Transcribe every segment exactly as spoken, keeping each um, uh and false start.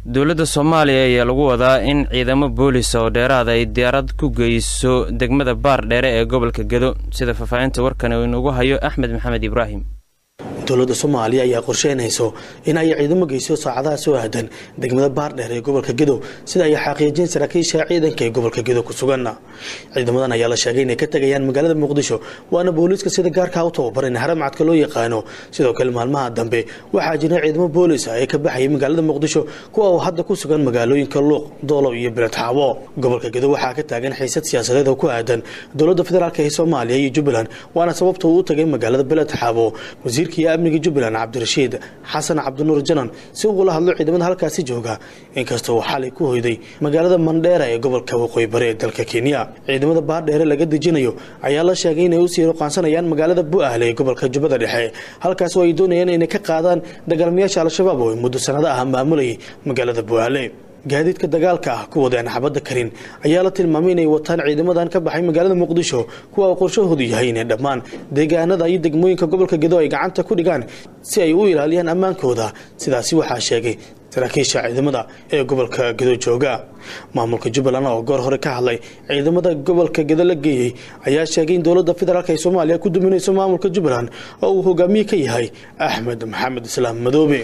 dowladda Soomaaliya ayaa lagu wadaa in ciidamo boolis oo dheeraad ay diyaarad ku geyso degmada Baardheere ee gobolka Gedo sida faafahinta warkan uu inagu hayo Axmed Maxamed Ibrahim. dowladda Soomaaliya ayaa qorsheynayso in ay ciidamo geyso saacadaha soo aadan degmada Baardheere ee gobolka Gedo sida ay xaqiijin saraakiisha ciidanka ee gobolka Gedo ku sugan. ciidamadan ayaa la sheegay inay ka tagayaan magaalada Muqdisho waana booliska sida gaarka ah u tababaran haramcadka loo yaqaano. sidoo kale maalmaha dambe waxaa jira ciidamo boolis ah ee ka baxay magaalada Muqdisho kuwa oo hadda ku sugan magaalooyinka Luuq, Doolow iyo Beledxaawo. gobolka Gedo waxaa ka taagan xiisad siyaasadeed oo ku aadan dowladda federaalka ee Soomaaliya iyo Jubbaland waana sababta uu u tagay magaalada Beledxaawo. wasiirkii amniga Jubbaland Cabdirashiid Xasan Cabdinuur Janan si uu la hadlo ciidamada halkaasi jooga inkastoo uu xalay ku hoyday magaalada Mandheera ee gobolka Waqooyi Bari ee dalka Kenya. ciidamada Baardheere laga dejinayo ayaa la sheegay inay u sii roqaansanayaan magaalada Bu'aale ee gobolka Jubbada Dhexe halkaas oo ay doonayaan inay ka qaadaan dagaalamayaasha Al-Shabaab oo muddo sanado ah maamulay magaalada Bu'aale. gaadiidka dagaalka ah ku wadaan xabada karin ayaa la tilmaamay inay wataan ciidamadan ka baxay magaalada Muqdisho kuwa qorshahoodu yahay inay dhammaan deegaanada iyo degmooyinka gobolka Gedo ay gacanta ku dhigaan si ay u ilaaliyaan amaankooda. sidaas waxa sheegay saraakiisha ciidamada ee gobolka Gedo jooga. maamulka Jubbaland oo goor hore ka hadlay ciidamada gobolka Gedo la geeyay ayaa sheegay in dowladda federaalka ee Soomaaliya ku duminayso maamulka Jubbaland oo uu hogaamiye ka yahay Axmed Maxamed Islaam Madoobe.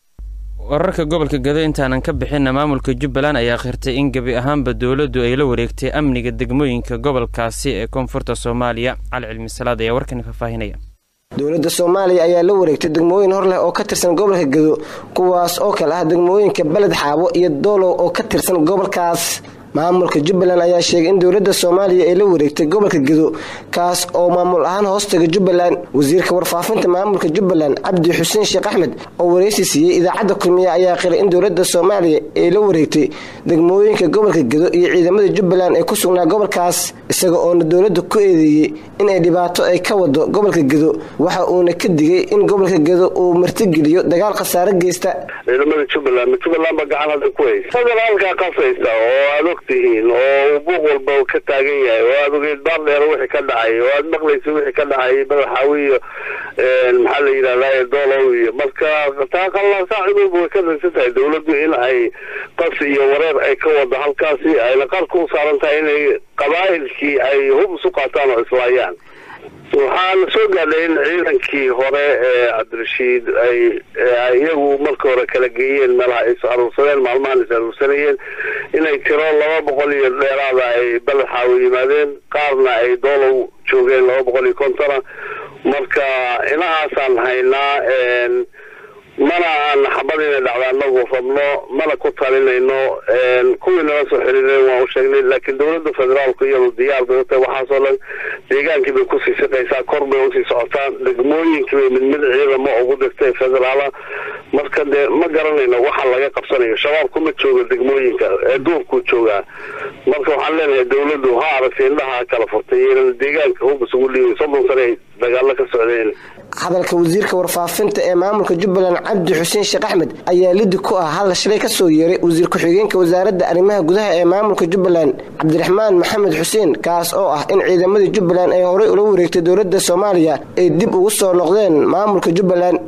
wararka gobolka Gedo intaanan ka bixin maamulka Jubbaland ayaa khirtay in gabi ahaanba dowladdu ay la wareegtay amniga degmooyinka gobolkaasi ee koonfurta Soomaaliya. Cali Cilmi Salaad ayaa warkan faafahinaya. dowladda Soomaaliya ayaa la wareegtay degmooyin hor leh oo ka tirsan gobolka Gedo kuwaas oo kala ah degmooyinka Beledxaawo iyo Doolow oo ka tirsan gobolkaas. maamulka Jubbaland ayaa sheegay in dowladda Soomaaliya ay la wareegtay gobolka Gedo kaas oo maamul ahaan hoostaga Jubbaland. wasiirka warfaafinta maamulka Jubbaland Cabdi Xuseen Sheekh Axmed oo wareysi siiyay idaacadda Kulmiye ayaa qiray in dowladda Soomaaliya ay la wareegtay degmooyinka gobolka Gedo iyo ciidamada Jubbaland ee ku sugnaa gobolkaas isaga oo dowladda ku eedeeyay in ay dhibaato ay ka wado gobolka Gedo waxa uu ka digay in gobolka Gedo uu martigeliyo dagaal khasaare geysta. ciidamada Jubbaland Jubbaland ba gacan hada ku haysta federaalka qasaysta oo oo buuq walba ka taagan yahay oo aad ugeed Baardheere wixii ka dhacay oo aad maqlayso wixii ka dhacay Beledxaawo een maxaa la yiraahdaa Doolow iyo marka taaqalla saaciibo way ka dhashay dowladdu in ay qas iyo wareer ay ka wado halkaasi ay la qarku saaran tahay inay qabaa'ilkii ay hub soo qaataan oo islaayaan. waxaan soo gaadhay in ciidankii hore ee Cabdirashiid ay iyagu markii hore kala geeyeen meelaha ay soo arursadeen maalmahan ay arursanayeen inay tiro laba boqol iyo dheeraad ay Beledxaawo yimaadeen qaarna ay Doolow joogeen laba boqol iyo konton marka inaasaan haynaa een mana aan xabadina dhacdaanagu rabno mana ku talinayno een kuwina soo xiriireen waa u sheegnay laakiin dowladda federaalka iyo diyaar dadka waxa soo lan deegaankii bay ku sii shaqeysaa kor bay u sii socotaan degmooyinkii mid mid ciidamo ugu dhigtay federaala marka ma garanayno waxa laga qabsanayo shabaab kuma joogo degmooyinka ee duurku jooga marka waxaan leenahay dowladdu ha aragtay indhaha kala furtay in deegaanka uu isugu dhiibay soddon sano dagaal ka socdeen. hadalka wasiirka warfaafinta ee maamulka Jubbaland Cabdi Xuseen Sheekh Axmed ayaa lid ku ah hal shalay ka soo yeeray wasiir ku xigeenka wasaaradda arrimaha gudaha ee maamulka Jubbaland Cabdiraxmaan Maxamed Xuseen kaas oo ah in ciidamada Jubbaland ay hore ula wareegtay dowladda Soomaaliya ay dib ugu soo noqdeen maamulka Jubbaland.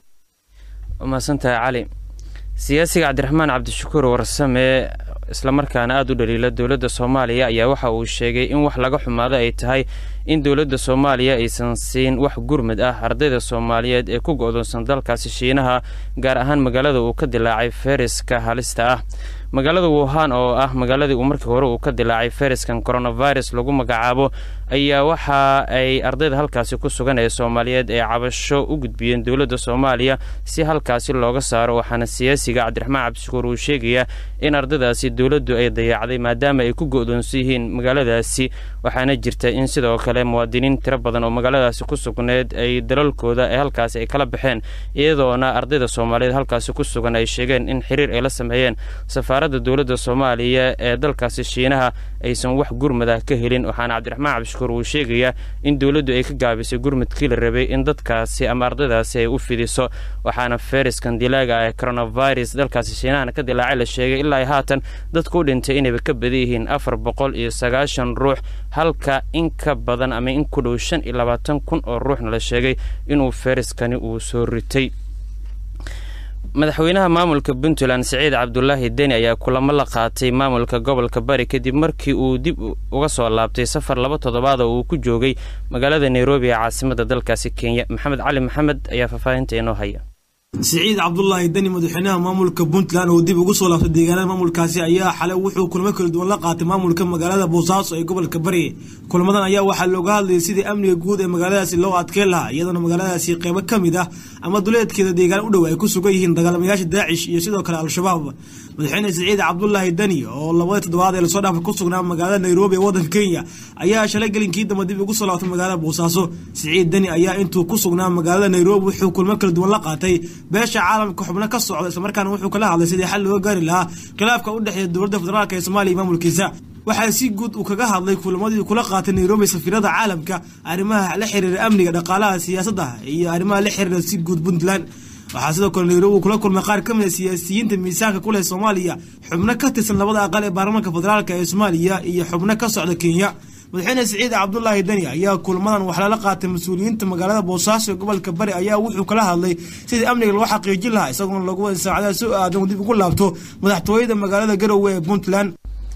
uma santa Cali siyaasiga Cabdiraxmaan Cabdishakuur Warsame isla markaana aad u dhaliila dowladda Soomaaliya ayaa waxa uu sheegay in wax laga xumaado ay tahay in dowladda Soomaaliya aysan siin wax gurmad ah ardayda Soomaaliyeed ee ku go'doonsan dalkaasi Shiinaha gaar ahaan magaalada uu ka dilaacay fayraska halista ah. magaalada Wuhan oo ah magaaladii uu markii hore uu ka dilaacay fayraskan coronavirus lagu magacaabo ayaa waxa ay ardayda halkaasi ku sugan ee Soomaaliyeed ee cabasho u gudbiyeen dowladda Soomaaliya si halkaasi looga saaro waxaana siyaasiga Cabdiraxmaan Cabdishakuur uu sheegaya in ardaydaasi dowladdu ay dayacday maadaama ay ku go'doonsan yihiin magaaladaasi waxaana jirta in sidoo kale muwaadiniin tiro badan oo magaaladaasi ku sugneed ay dalalkooda ee halkaasi ay kala baxeen iyadoona ardayda Soomaaliyeed halkaasi ku sugan ay sheegeen in xiriir ay la sameeyeen safaaradda dowladda Soomaaliya ee dalkaasi Shiinaha aysan wax gurmad ah ka helin waxaana Cabdiraxmaan Cabdishakuur uu sheegaya in dowladdu ay ka gaabisay gurmadkii la rabay in dadkaasi ama ardaydaasi ay u fidiso waxaana fayraskan dilaaga ee coronavirus dalkaasi Shiinaha ka dilaacay la sheegay ilaa haatan dadku dhintay inay ka badan yihiin afar boqol iyo sagaashan ruux halka in ka badan ama in ku dhow shan iyo labaatan kun oo ruuxna la sheegay inuu fayraskani uu soo ritay. madaxweynaha maamulka Puntland Saciid Cabdullaahi Deni ayaa kulamo la qaatay maamulka gobolka Bari kadib markii uu dib uga soo laabtay safar laba toddobaad oo uu ku joogay magaalada Nairobi ee caasimadda dalkaasi Kenya. Maxamed Cali Maxamed ayaa faafahinta inoo haya. سعيد عبد الله دني مدحنا مامولك بونتلاند oo dib ugu soo laabtay deegaanada maamulkaasi ayaa xalay wuxuu kulmo kala duwan la qaatay maamulka magaalada Boosaaso ee gobolka Bari. Kulamadan ayaa waxa looga hadlayay sidii amniga guud ee magaaladaasi loo adkeyn lahaa iyadoo magaaladaasi qaybo kamid ah ama duleedkeeda deegaan u dhow ay ku sugan yihiin dagaalamayaasha Daacish iyo sidoo kale Al-Shabaab. Madaxweyne Saciid Cabdullaahi Deni oo laba toddobaad ee soo dhaafay ku sugnaa magaalada Nairobi ee wadanka Kenya ayaa shalay galinkii dib ugu soo laabtay magaalada Boosaaso. Saciid Deni ayaa intuu ku sugnaa magaalada Nairobi wuxuu kulmo kala duwan la qaatay beesha caalamka xubno ka socda isla markaana wuxuu kala hadlay sidii xal loo gaari lahaa khilaafka u dhaxeeya dowladda federaalka ee Soomaaliya iyo maamulkiisa. waxa si guud uu kaga hadlay kulamadii kula qaatay Nairobi safiirada caalamka arrimaha la xiriira amniga dhaqaalaha siyaasadda iyo arrimaha la xiriira si guud Puntland. waxa sidoo kale Nairobi kula kulmay qaar ka mid ah siyaasiyiinta miisaanka kule Soomaaliya xubno ka tirsan labada aqal ee baarlamaanka federaalka ee Soomaaliya iyo xubno ka socda Kenya. madaxweyne Saciid Cabdullaahi Deni ayaa kulmadan wax la qaatay mas'uuliyiinta magaalada Boosaaso ee gobolka Bari ayaa wuxuu kala hadlay sidii amniga loo xaqiijin lahaa isagoo lagu saacadaha soo aadan dib ugu laabto madaxtooyada magaalada Garowe ee Puntland.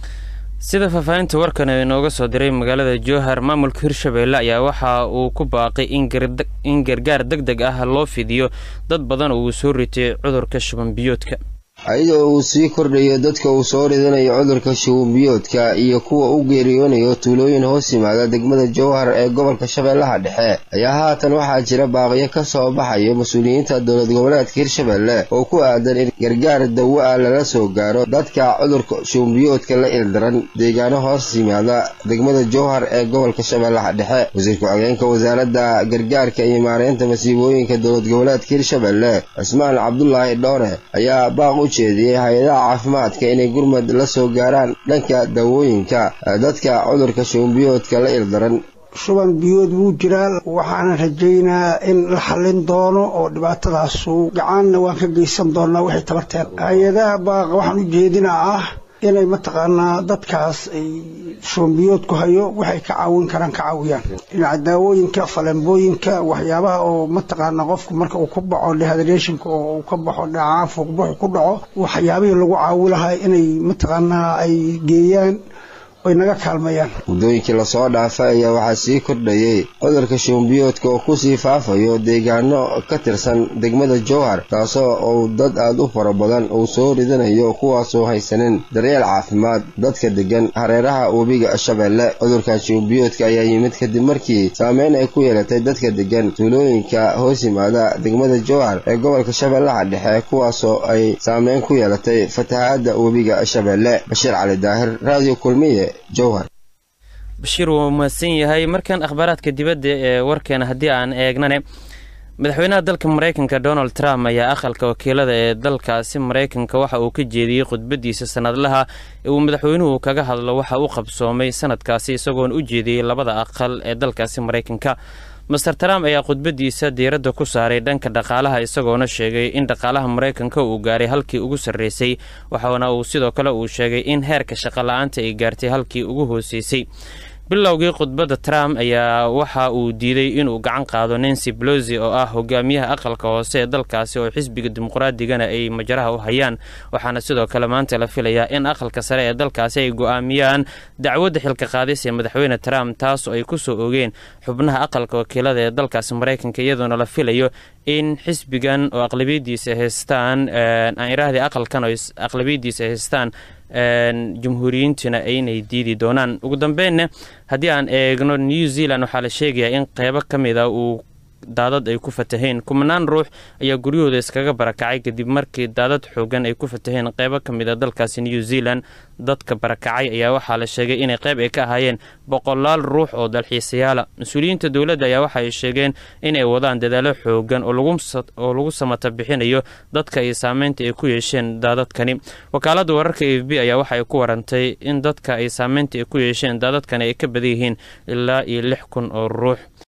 sida faafahinta warkan ee inooga soo diray magaalada Jowhar maamulka Hirshabeelle ayaa waxa uu ku baaqay in gargaar degdeg ah loo fidiyo dad badan oo soo ritay cudurka shuban biyoodka. ayadoo uu sii kordhayo dadka uu soo ridanayo cudurka shuban biyoodka iyo kuwa u geeriyoonayo tuulooyin hoos yimaada degmada Jowhar ee gobolka Shabeellaha Dhexe ayaa haatan waxaa jira baaqyo ka soo baxayo mas'uuliyiinta dowlad goboleedka Hirshabeelle oo ku aadan in gargaar dawo ah lala soo gaaro dadka cudurka shuban biyoodka la ildaran deegaano hoos yimaada degmada Jowhar ee gobolka Shabeellaha Dhexe. wasiirka hoggaanka wasaaradda gargaarka iyo maareynta masiibooyinka dowlad goboleedka Hirshabeelle Ismaan Cabdullaahi Dhoore ayaa baaq u jeediyay hay'adaha caafimaadka inay gurmad la soo gaaraan dhanka dawooyinka dadka cudurka shuban biyoodka la ildaran. shuban biyood wuu jiraa waxaan rajaynaa in la xalin doono oo dhibaatadaas uu gacanna waan ka geysan doonaa wixii tabarteen. hay'adaha baaq waxaan u jeedinaa ah inay mataqaanaa dadkaas ay shuban biyood ku hayo waxay ka caawin karaan ka caawiyaan dhinaca daawooyinka falembooyinka waxyaabaha oo mataqaanaa qofku marka uu ku baxo dehydration-ka oo uu ka baxo dhacaan fuuqbax ku dhaco waxyaabihii lagu caawi lahaa inay mataqaanaa ay geeyaan way naga kaalmayaan. muddooyinkii la soo dhaafay ayaa waxaa sii kordhayay cudurka shuban biyoodka oo ku sii faafayo deegaano ka tirsan degmada Jowhar taasoo uu dad aad u fara badan uu soo ridanayo kuwaasoo haysanin daryeel caafimaad dadka degan hareeraha webiga Shabeelle. cudurka shuban biyoodka ayaa yimid kadib markii saameyn ay ku yeelatay dadka degan tuulooyinka hoos yimaada degmada Jowhar ee gobolka Shabeellaha Dhexe kuwaasoo ay saameyn ku yeelatay fatahaadda webiga Shabeelle. Bashiir Cali Daahir, Radio Kulmiye, Jowhar. Bashir wuu mahadsan yahay. markan akhbaaraadka dibadda ee warkeena haddii aan eegnane madaxweynaha dalka Mareykanka Donald Trump ayaa aqalka wakiilada ee dalkaasi Mareykanka waxa uu ka jeediyay khudbadiisa sanadlaha ee uu madaxweynuhu kaga hadlo waxa uu qabsoomay sanadkaasi isagoo u jeediyay labada aqal ee dalkaasi Mareykanka. Mister Trump ayaa khudbadiisa diiradda ku saaray dhanka dhaqaalaha isagoona sheegay in dhaqaalaha Mareykanka uu gaaray halkii ugu sareysay waxaana uu sidoo kale uu sheegay in heerka shaqo la'aanta ay gaartay halkii ugu hooseysay. bilowgii khudbadda Trump ayaa waxa uu diiday inuu gacan qaado Nancy Pelosi oo ah hogaamiyaha aqalka hoose ee dalkaasi oo xisbiga dimuqraadiga ay majaraha u hayaan waxaana sidoo kale maanta la filayaa in aqalka sare ee dalkaasi ay go'aamiyaan dacwadda xilka qaadis ee madaxweyne Trump taas oo ay ku soo oogeen xubnaha aqalka wakiilada ee dalkaasi Mareykanka iyadoo la filayo in xisbigan oo aqlabiyadiisa haystaan aan iraahday aqalkan oo aqlabiyadiisa haystaan jumhuuriyiintina aynay diidi doonaan. ugu dambeynna haddii aan eegno New Zealand waxaa la sheegayaa in qaybo ka mid ah uu daadad ay ku fataheen kumanaan ruux ayaa guryahooda iskaga barakacay kadib markii daadad xoogan ay ku fataheen qaybo ka mid ah dalkaasi New Zealand. dadka barakacay ayaa waxaa la sheegay inay qayb ay ka ahaayeen boqolaal ruux oo dalxiisayaal ah. mas'uuliyiinta dawladda ayaa waxa ay sheegeen inay wadaan dadaalo xoogan oo lagu oo lagu samata bixinayo dadka ay saameynta ay ku yeesheen daadadkani. wakaaladda wararka A F B ayaa waxa ay ku warantay in dadka ay saameynta ay ku yeesheen daadadkani ay ka badan yihiin ilaa iyo lix kun oo ruux.